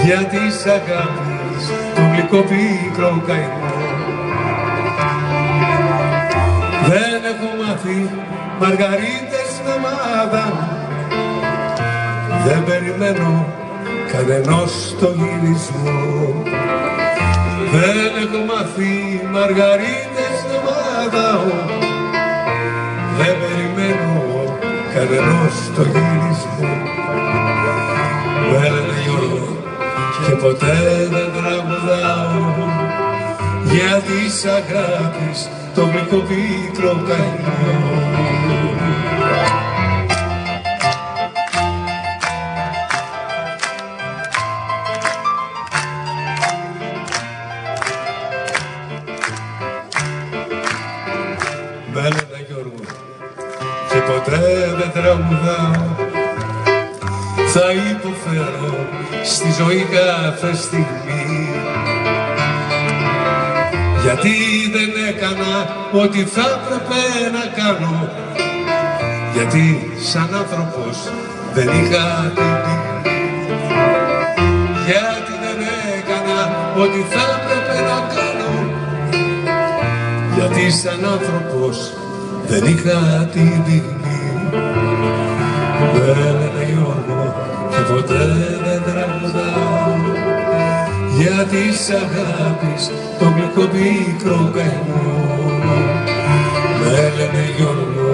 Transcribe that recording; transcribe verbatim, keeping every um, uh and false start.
για της αγάπης το γλυκό πίκρο καημό. Δεν έχω μάθει μαργαρίτες να μάδα, δεν περιμένω κανενός το γυρισμό. Δεν έχω μάθει μαργαρίτες να μάδα, δεν περιμένω κανενός το γυρισμό. Μου έλεγε Γιώργο και ποτέ δεν τραγουδάω για της αγάπης το γλυκό πίκρο καημό. Μ' έλεγε Γιώργο και ποτέ δεν τραγουδάω, θα υποφέρω στη ζωή κάθε στιγμή, γιατί δεν έκανα ό,τι θα έπρεπε να κάνω, γιατί σαν άνθρωπος δεν είχα την πυγμή. Γιατί δεν έκανα ό,τι θα έπρεπε να κάνω, γιατί σαν άνθρωπος δεν είχα την πυγμή. Μ' έλεγε Γιώργο και ποτέ δεν τραγουδάω για της αγάπης το γλυκό πίκρο καημό. Μ' έλεγε Γιώργο